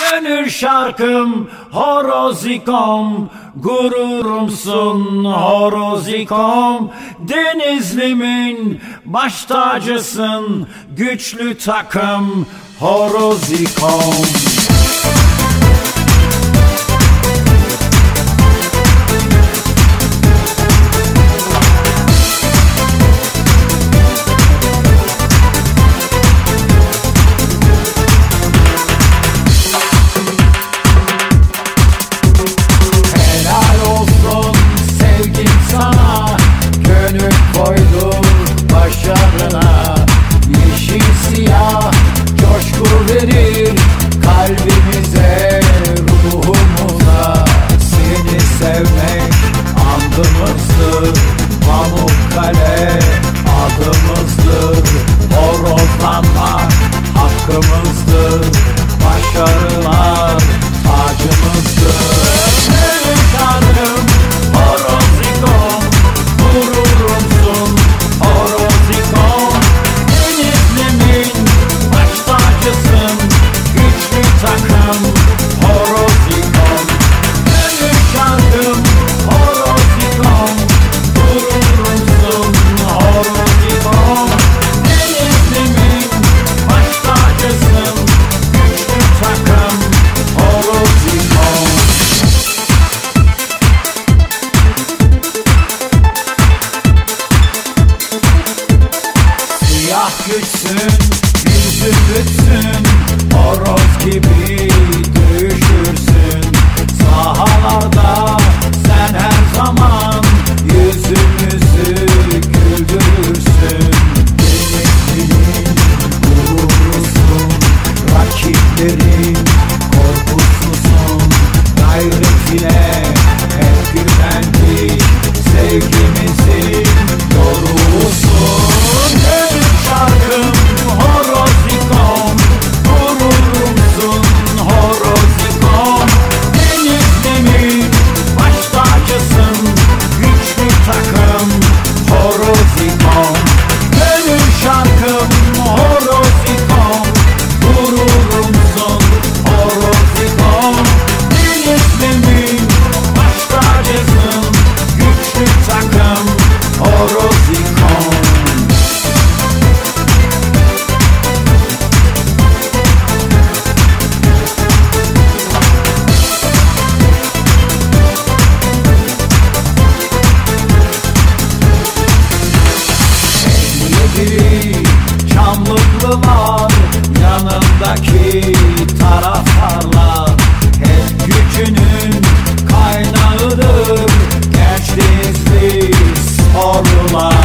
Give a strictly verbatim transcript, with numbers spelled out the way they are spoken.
Gönül şarkım horozikom, gururumsun horozikom. Denizlimin baş tacısın, güçlü takım horozikom. Kalbimize, ruhumuza seni sevmek andımızdır. Pamukkale adımızdır. Horozlanmak hakkımızdır. Başarılar tacımızdır. Benim tanrım horozikom, gururumsun horozikom. Denizlimin baş tacısın, güçlü takım horozikom. Gönül şarkım horozikom, gururumsun horozikom. Denizlimin baş tacısın, güçlü takım horozikom. Siyah güçsün, yüzün bütsün, horoz gibi düşürsün. Sahalarda sen her zaman yüzümüzü güldürürsün. Denizli'nin gururusun, rakiplerin korkususun. Gayretine hep güvendik, sevgimizin doruğusun. Gönül şarkım horozikom, gururumsun horozikom. Denizlimin baş tacısın, güçlü takım horozikom. Gönül şarkım horozikom, gururumsun horozikom. Denizlimin baş tacısın, güçlü takım horozikom. Çamlıklı var yanındaki taraftarlar, hep gücünün kaynağıdır genç Denizli sporlular.